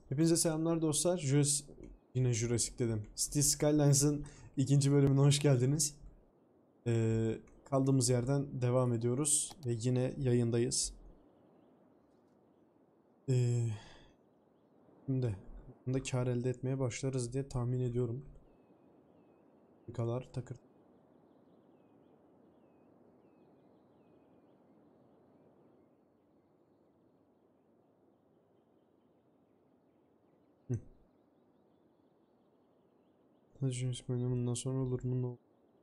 Hepinize selamlar dostlar. Yine Jurassic dedim. Cities Skylines'ın ikinci bölümüne hoş geldiniz. Kaldığımız yerden devam ediyoruz ve yine yayındayız. Ee, Şimdi bunda kar elde etmeye başlarız diye tahmin ediyorum. Ne kadar takır. Hı. Jurassic bölümünden sonra olur mu?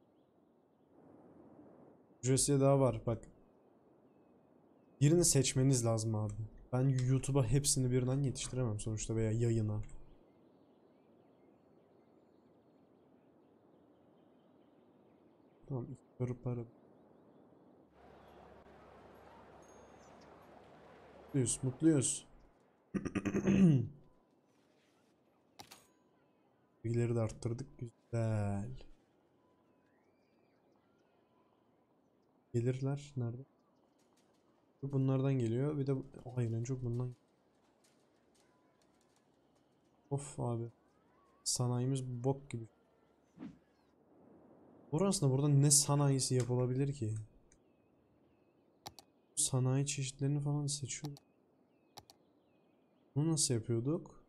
Jurassic'e daha var bak. Birini seçmeniz lazım abi. Ben YouTube'a hepsini birden yetiştiremem sonuçta veya yayına. Tamam, ilk para. Mutluyuz, mutluyuz. Bilgileri de arttırdık. Güzel. Gelirler nerede? Bunlardan geliyor. Bir de aynen çok bundan. Of abi. Sanayimiz bok gibi. Burasında burada ne sanayisi yapılabilir ki? Sanayi çeşitlerini falan seçiyor. Bunu nasıl yapıyorduk?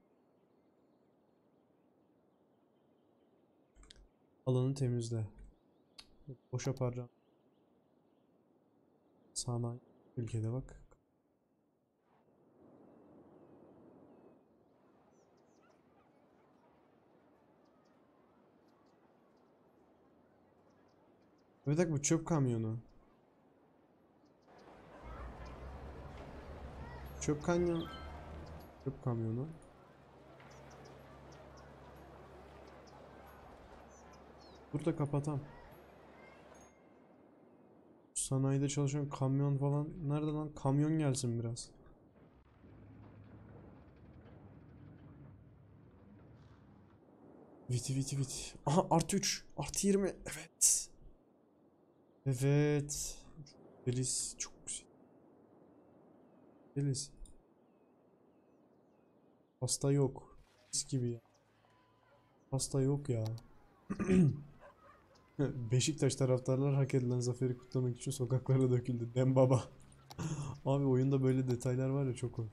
Alanı temizle. Boşa para. Sanayi. Ülkede bak. Bir dakika, bu çöp kamyonu. Çöp kamyon. Çöp kamyonu. Burada kapatam. Sanayide çalışan kamyon falan. Nerede lan? Kamyon gelsin biraz. Viti viti viti. Aha, artı 3. Artı 20. Evet. Evet. Deliz. Çok güzel. Deliz. Pasta yok. Mis gibi ya. Pasta yok ya. Beşiktaş taraftarlar hak edilen zaferi kutlamak için sokaklara döküldü. Dem baba. Abi oyunda böyle detaylar var ya, çok hoş.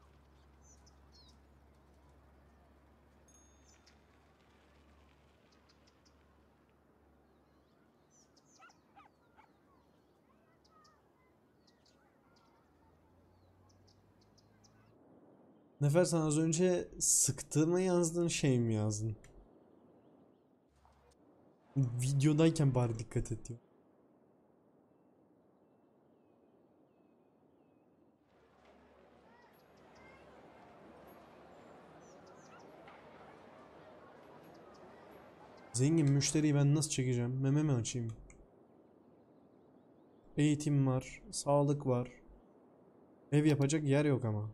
Nefer, sen az önce sıktığıma yazdın, şey mi yazdın? Videodayken bari dikkat et diyor. Zengin müşteriyi ben nasıl çekeceğim? Meme mi açayım? Eğitim var, sağlık var. Ev yapacak yer yok ama.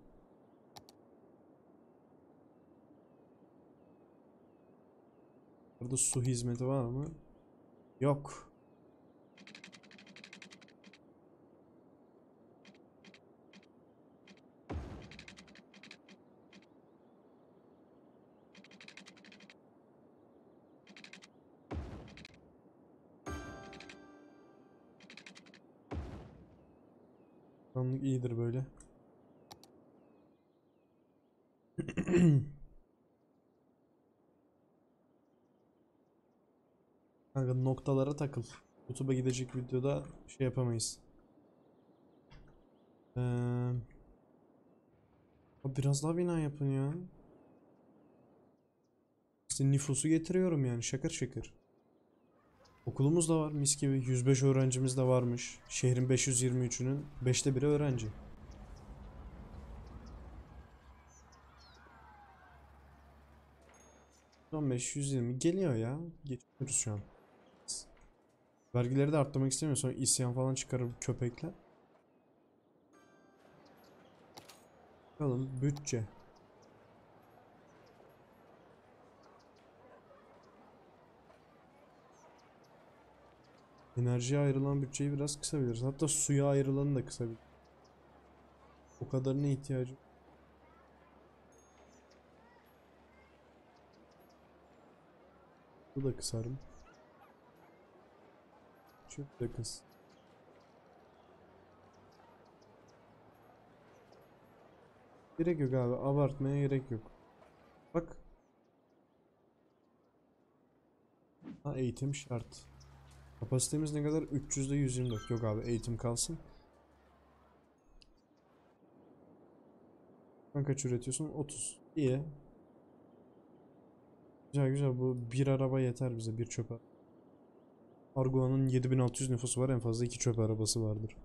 Burada su hizmeti var mı? Yok. Anlık iyidir böyle. Kanka noktalara takıl. YouTube'a gidecek videoda şey yapamayız. Ee, Biraz daha bina yapın ya. İşte nüfusu getiriyorum yani, şakır şakır. Okulumuz da var mis gibi. 105 öğrencimiz de varmış. Şehrin 523'ünün 5'te biri öğrenci. Son 520 geliyor ya. Geçiyoruz şu an. Vergileri de arttırmak istemiyor. Sonra isyan falan çıkarır köpekler. Bakalım bütçe. Enerjiye ayrılan bütçeyi biraz kısabiliriz. Hatta suya ayrılanı da kısabiliriz. O kadarına ihtiyacı. Bu da kısarım. Çok da kıs. Gerek yok abi. Abartmaya gerek yok. Bak. Ha, eğitim şart. Kapasitemiz ne kadar? 300'de 124. Yok abi, eğitim kalsın. Sen kaç üretiyorsun? 30. İyi. Güzel güzel, bu bir araba yeter bize, bir çöp araba. Argua'nın 7600 nüfusu var, en fazla 2 çöp arabası vardır.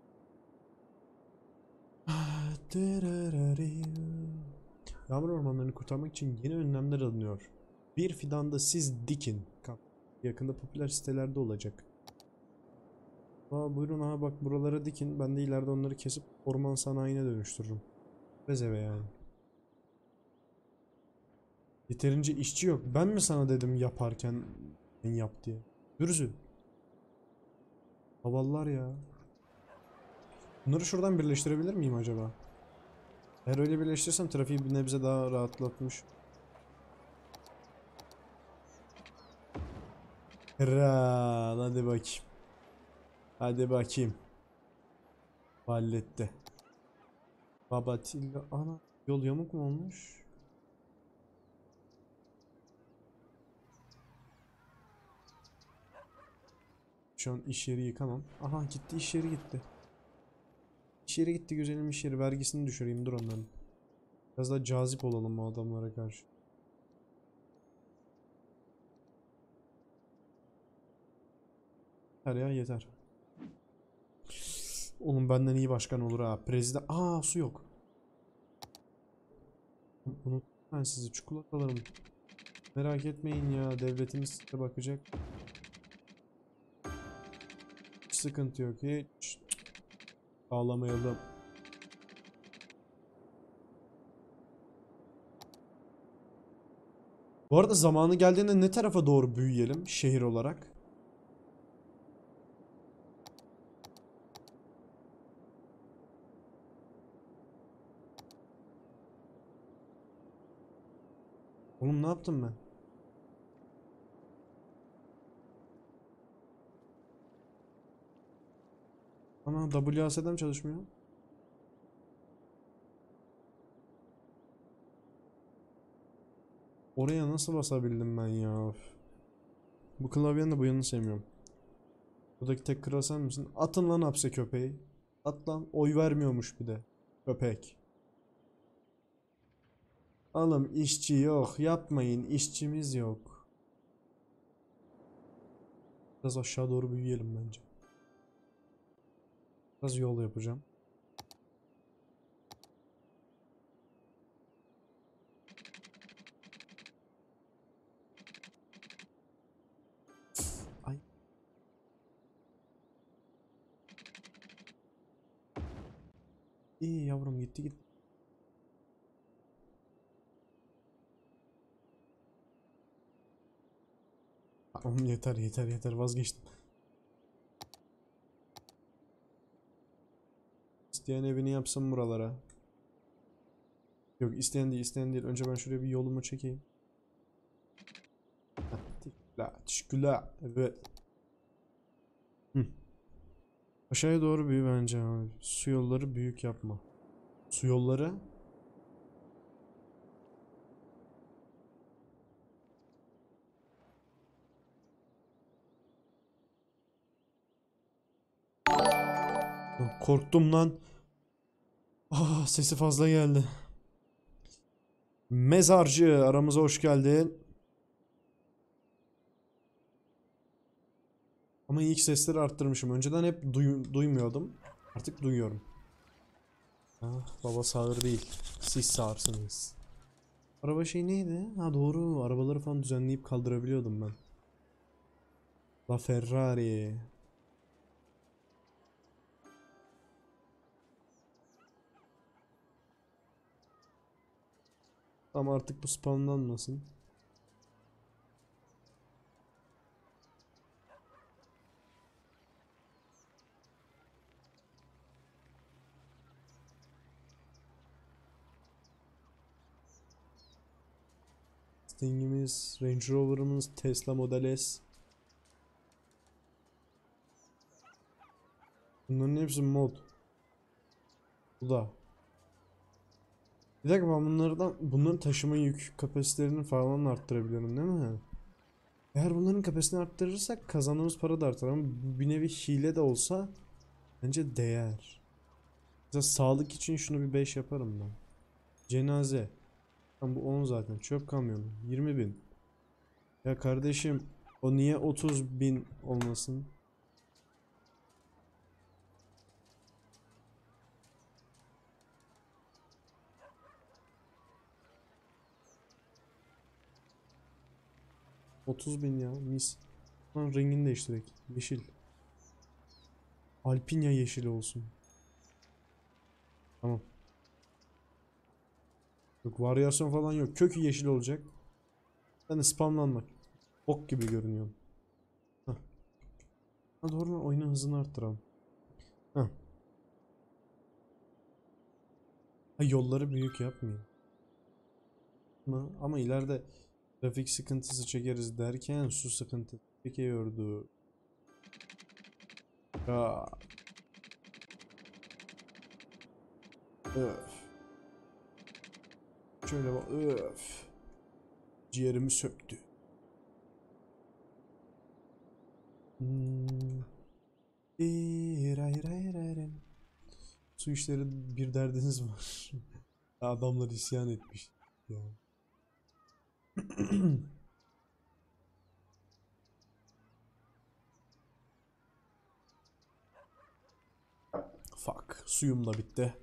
Yağmur ormanlarını kurtarmak için yeni önlemler alınıyor. Bir fidan da siz dikin. Yakında popüler sitelerde olacak. Aa, buyurun, aha bak, buralara dikin. Ben de ileride onları kesip orman sanayine dönüştürürüm. Bezeve yani. Yeterince işçi yok. Ben mi sana dedim yaparken yap diye. Dürzü. Havalılar ya. Bunları şuradan birleştirebilir miyim acaba? Eğer öyle birleştirsem trafiği bir nebze daha rahatlatmış. Kral, hadi bakayım. Hadi bakayım. Halletti. Babatilla, ana, yol yamuk mu olmuş? Şu an iş yeri yıkamam. Aha, gitti, iş yeri gitti. İş yeri gitti, güzelim iş yeri. Vergisini düşüreyim, dur onların. Biraz daha cazip olalım bu adamlara karşı. Yeter ya, yeter. Oğlum benden iyi başkan olur ha. Prezident. Aa, su yok. Unuttum ben sizi, çikolatalarım. Merak etmeyin ya, devletimiz size bakacak. Hiç sıkıntı yok, hiç. Ağlamayalım. Bu arada zamanı geldiğinde ne tarafa doğru büyüyelim şehir olarak? Oğlum ne yaptım ben? Ana, WASD'm çalışmıyor. Oraya nasıl basabildim ben ya? Üf. Bu klavyenin de bu yanını sevmiyorum. Buradaki tek kral sen misin? Atın lan hapse köpeği. At lan. Oy vermiyormuş bir de. Köpek. Oğlum işçi yok. Yapmayın. İşçimiz yok. Biraz aşağı doğru büyüyelim bence. Biraz yol yapacağım. Ay. İyi yavrum, gitti gitti. Tamam, yeter yeter yeter, vazgeçtim. İsteyen evini yapsın buralara. Yok, isteyen değil, isteyen değil. Önce ben şuraya bir yolumu çekeyim. Teşekkürler. Teşekkürler. Evet. Hı. Aşağıya doğru büyü bence abi. Su yolları büyük yapma. Su yolları. Lan korktum lan. Ah, sesi fazla geldi. Mezarcı, aramıza hoş geldin. Ama ilk sesleri arttırmışım. Önceden hep duymuyordum. Artık duyuyorum. Ah, baba sağır değil. Siz sağırsınız. Araba şey neydi? Ha, doğru. Arabaları falan düzenleyip kaldırabiliyordum ben. La Ferrari. Ama artık bu spawnlanmasın. Mustang'imiz, Range Rover'ımız, Tesla Model S. Bunların hepsi mod. Bu da. Bir dakika, ben bunların taşıma yük kapasitelerini falan arttırabiliyorum değil mi? Eğer bunların kapasitesini arttırırsak kazandığımız para da artar ama bu bir nevi hile de olsa bence değer. Mesela sağlık için şunu bir 5 yaparım ben. Cenaze. Tam bu 10 zaten. Çöp kamyonu 20.000. Ya kardeşim, o niye 30.000 olmasın? ...30.000 ya, mis. Lan rengini değiştirek. Yeşil. Alpinya yeşili olsun. Tamam. Yok, varyasyon falan yok. Kökü yeşil olacak. Ben de spamlanmak. Bok gibi görünüyor. Heh. Ha doğru lan, oyunun hızını arttıralım. Heh. Ha, yolları büyük yapmayayım. Ama ileride trafik sıkıntısı çekeriz derken su sıkıntısı çekiyordu. Ya. Öf. Şöyle bak. Öf. Ciğerimi söktü. Hmm. Su işleri bir derdiniz var. Adamlar isyan etmiş. Ya. Fuck. Suyum da bitti.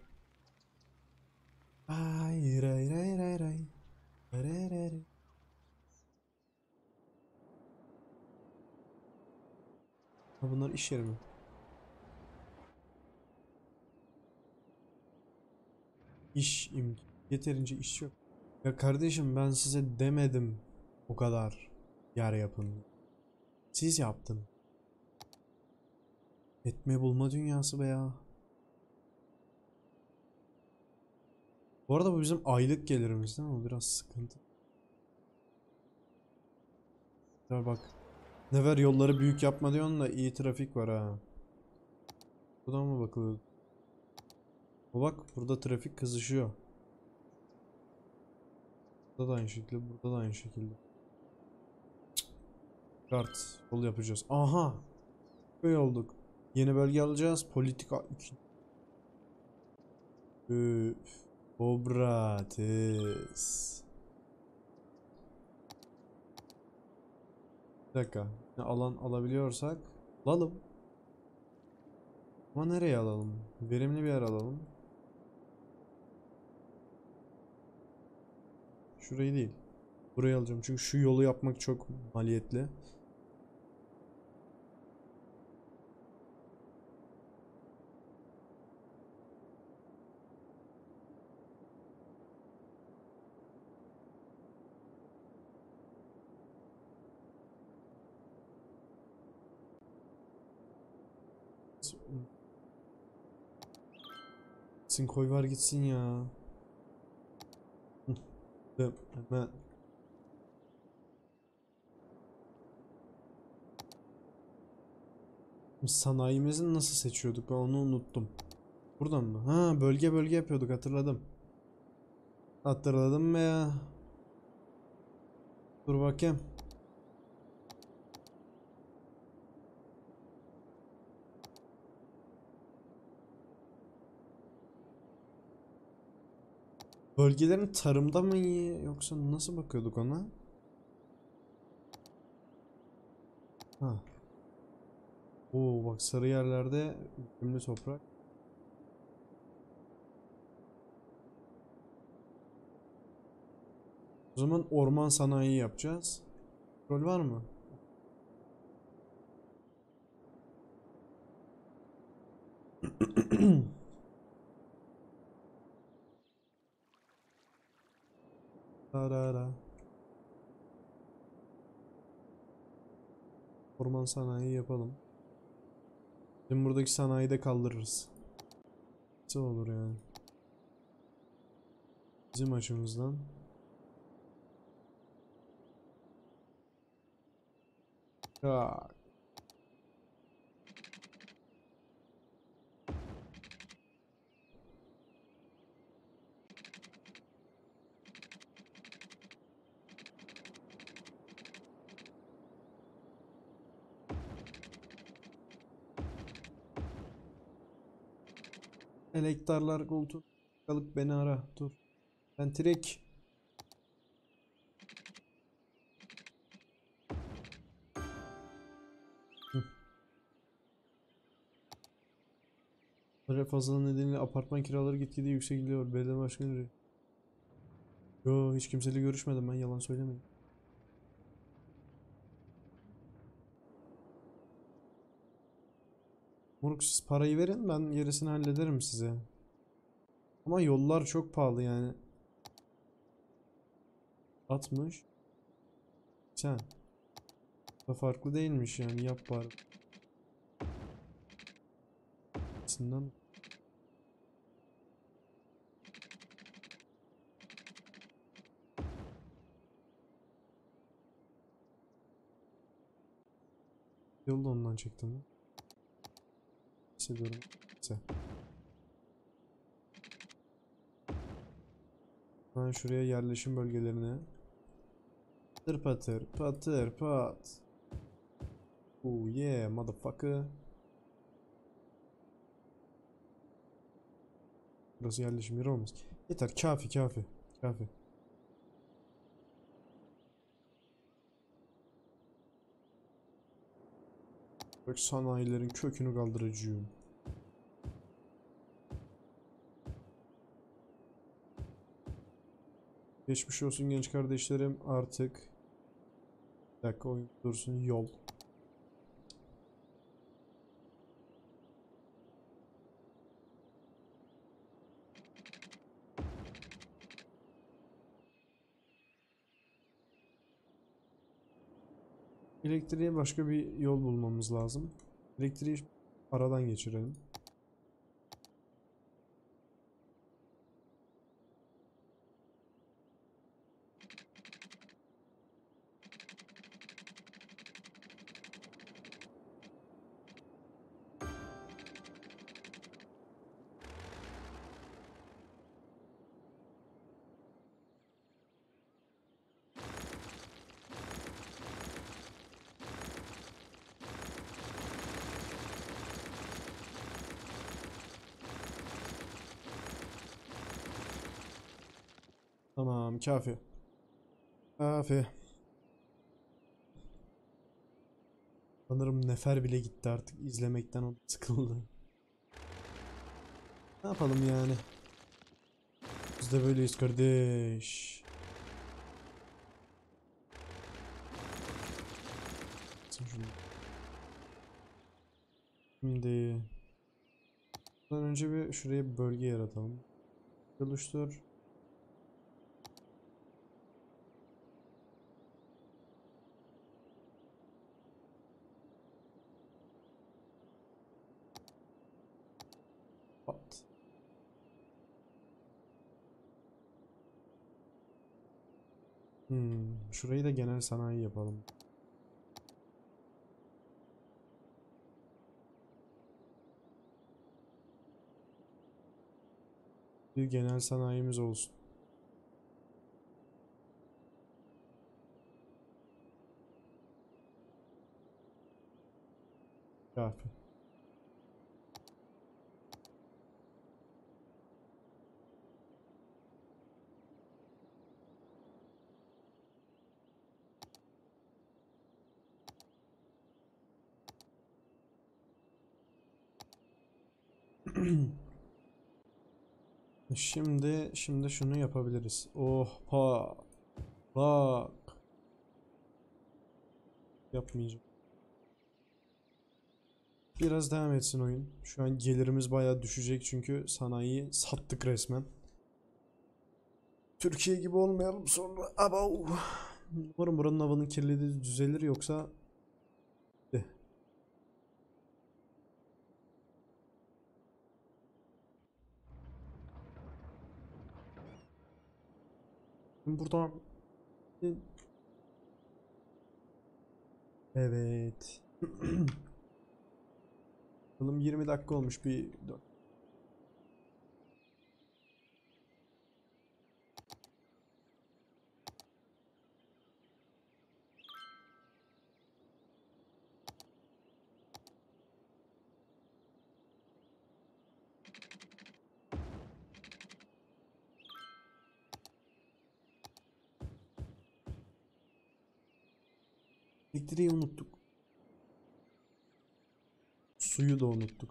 Ay ray ray ray ray. Ray ray ray. Ha, bunlar iş yeri mi? Yeterince iş yok. Ya kardeşim, ben size demedim o kadar yer yapın. Siz yaptın. Etme bulma dünyası be ya. Bu arada bu bizim aylık gelirimiz değil mi? O biraz sıkıntı. Ya bak. Ne ver, yolları büyük yapma diyorsun da iyi trafik var ha. Buradan mı bakılıyor? O bak, burada trafik kızışıyor. Burada da aynı şekilde, burada da aynı şekilde. Kart yol yapacağız. Aha! Böyle olduk. Yeni bölge alacağız. Politika 2. Üf. Obrates. Bir dakika. Ne alan alabiliyorsak alalım. Ama nereye alalım? Verimli bir yer alalım. Şurayı değil. Burayı alacağım çünkü şu yolu yapmak çok maliyetli. Gitsin, koy var gitsin ya. Hemen. Sanayimizi nasıl seçiyorduk? Ben onu unuttum. Buradan mı? Ha, bölge bölge yapıyorduk, hatırladım. Hatırladım mı ya? Dur bakayım. Bölgelerin tarımda mı iyi yoksa nasıl bakıyorduk ona? Ha. Oo bak, sarı yerlerde verimli toprak. O zaman orman sanayi yapacağız. Rol var mı? Tarara. Orman sanayi yapalım. Bizim buradaki sanayi de kaldırırız. Nasıl olur yani? Bizim açımızdan. Ya. Elektarlar koltuğu alıp beni ara. Dur. Ben Trek. Hı. Talep fazlalığı nedeniyle apartman kiraları gitgide yükseliyor. Belediye başkanı. Yo, hiç kimseyle görüşmedim, ben yalan söylemeyeyim. Moruk, siz parayı verin, ben gerisini hallederim size. Ama yollar çok pahalı yani. 60. Sen. Da farklı değilmiş yani, yap bari. Aslında yolu da ondan çektim. Hissediyorum. Neyse. Ben şuraya yerleşim bölgelerine. Patır patır patır pat. Oh yeah motherfucker. Burası yerleşim yeri olmaz. Yeter, kafi kafi. Kafi. Bak, sanayilerin kökünü kaldıracağım. Geçmiş olsun genç kardeşlerim, artık. Bir dakika, oyun dursun, yol. Elektriğe başka bir yol bulmamız lazım. Elektriği aradan geçirelim. Tamam, kafi. Kafi. Sanırım nefer bile gitti artık, izlemekten o sıkıldı. Ne yapalım yani? Biz de böyleyiz kardeş. Şimdi bundan önce bir şuraya bir bölge yaratalım. Oluştur. Pat. Şurayı da genel sanayi yapalım. Bir genel sanayimiz olsun. Kafi. Şimdi şunu yapabiliriz. Oh pa. Bak. Yapmayacağım. Biraz devam etsin oyun. Şu an gelirimiz bayağı düşecek çünkü sanayiyi sattık resmen. Türkiye gibi olmayalım sonra. Abav. Umarım buranın havanın kirliliği düzelir, yoksa buradan Evet. Bakalım 20 dakika olmuş bir. Elektriği unuttuk. Suyu da unuttuk.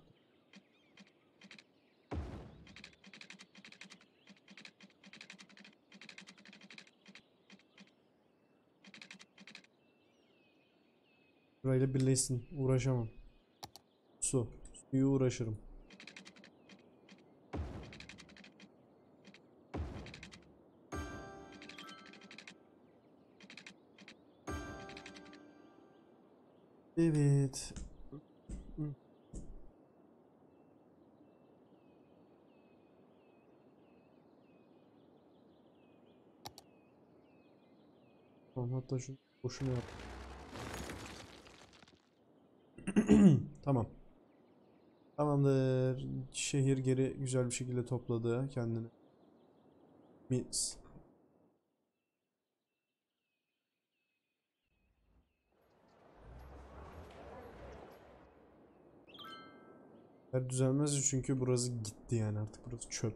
Burayla birleşsin. Uğraşamam. Su. Suyu uğraşırım. Evet. Tamam, hatta şu boşuna yap. Tamam. Tamamdır. Şehir geri güzel bir şekilde topladı kendini. Mis. Her düzelmez çünkü burası gitti yani, artık burası çöp.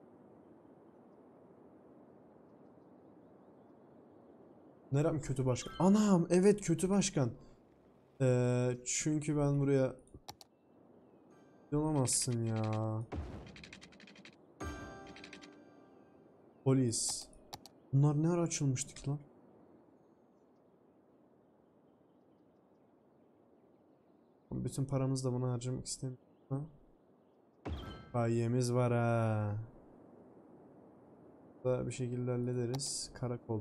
Nerem kötü başkan? Anam, evet, kötü başkan. Çünkü ben buraya olamazsın ya. Polis. Bunlar ne ara açılmıştık lan? Bütün paramızı da buna harcamak istemiyorum. Ha? Bayiyemiz var ha. Da bir şekilde hallederiz. Karakol.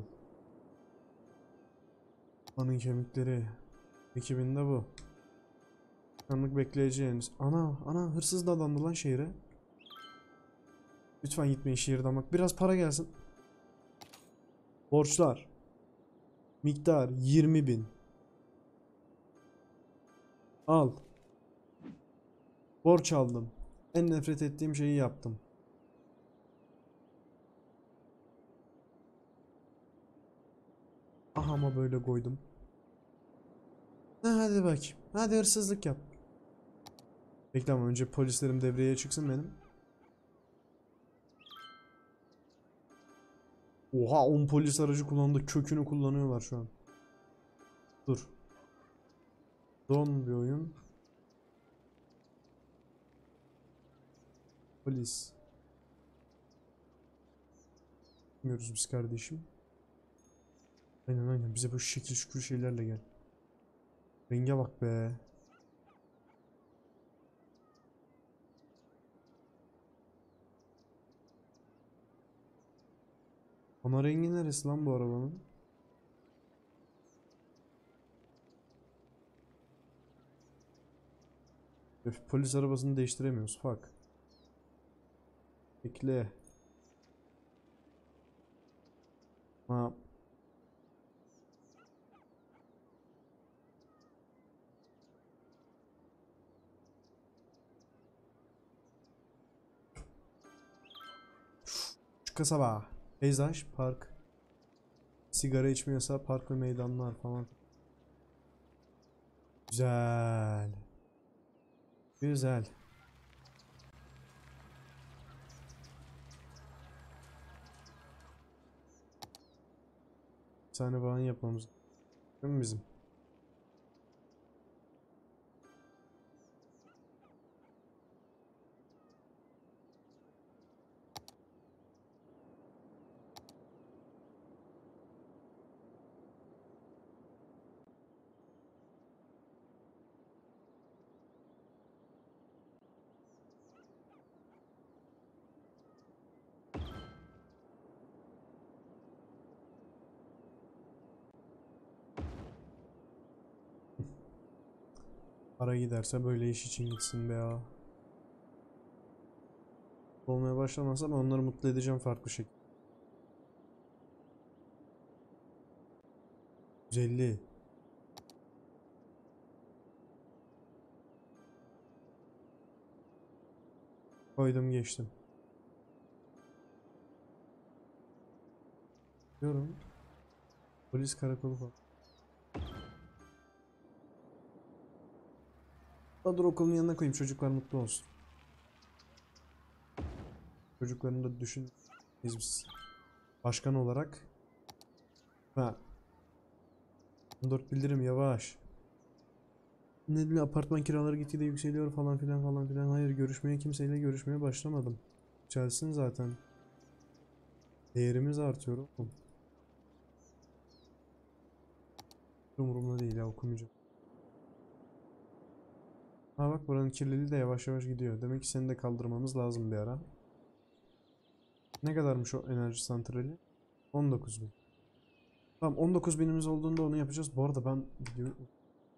Anın kemikleri. Ekibinde bu. Kanlık bekleyeceğiniz. Ana hırsız da dadandı lan şehre. Lütfen gitmeyin şehirden, bak biraz para gelsin. Borçlar. Miktar 20.000. Al. Borç aldım. En nefret ettiğim şeyi yaptım. Aha, ama böyle koydum. Ha, hadi bakayım. Hadi hırsızlık yap. Bekle ama önce polislerim devreye çıksın benim. Oha, 10 polis aracı kullandı. Kökünü kullanıyorlar şu an. Dur. Don bir oyun. Polis. Bilmiyoruz biz kardeşim. Aynen bize bu şekil şükür şeylerle gel. Renge bak be. Ana rengi neresi lan bu arabanın? Öf, polis arabasını değiştiremiyoruz. Fuck. Bekle. Ha. Şu kasaba. Peyzaj, park. Sigara içmiyorsa park ve meydanlar falan. Güzel. Güzel. Bir tane falan yapmamız. Değil mi bizim? Para giderse böyle iş için gitsin be ya. Olmaya başlamazsa ben onları mutlu edeceğim farklı şekilde. 150. Koydum geçtim. Diyorum. Polis karakolu falan. Dur okulun yanına koyayım, çocuklar mutlu olsun. Çocuklarını da düşün. Biz başkan olarak. Ha. 14 bildirim yavaş. Ne bileyim, apartman kiraları gitgide yükseliyor falan filan falan filan. Hayır, kimseyle görüşmeye başlamadım. Yükselsin zaten. Değerimiz artıyor oğlum. Umurumda değil ya, okumayacağım. Ha bak, buranın kirliliği de yavaş yavaş gidiyor. Demek ki seni de kaldırmamız lazım bir ara. Ne kadarmış o enerji santrali? 19.000. Tamam, 19.000'imiz olduğunda onu yapacağız. Bu arada ben biliyorum.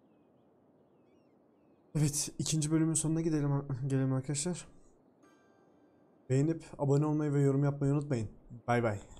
Evet, ikinci bölümün sonuna gelelim arkadaşlar. Beğenip abone olmayı ve yorum yapmayı unutmayın. Bay bay.